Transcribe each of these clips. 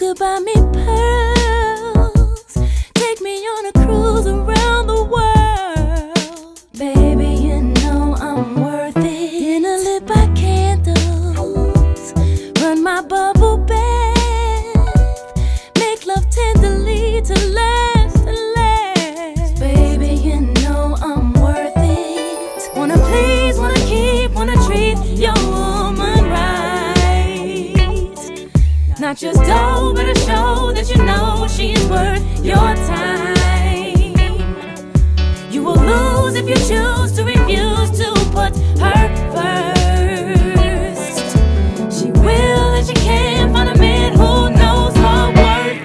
could buy me pearls, take me on a cruise around the world. Baby, you know I'm worth it. Dinner lit by candles, run my bubble bath, make love tenderly to last and last. Baby, you know I'm worth it. Wanna please, wanna keep, wanna treat your woman right. Not just dough, but a show that you know she's worth your time. You will lose if you choose to refuse to put her first. She will and she can find a man who knows her worth.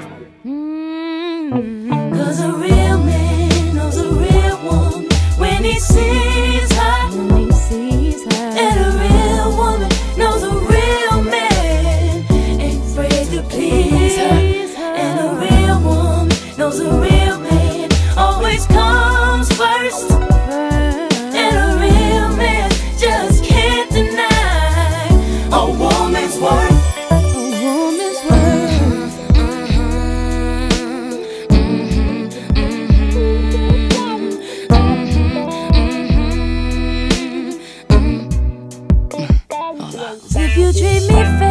Cause a real man knows a real woman when he sees her. And a real woman knows a real man ain't afraid to please her. And a real woman knows a real man always comes first. And a real man just can't deny a woman's worth. A woman's worth. If you treat me fair,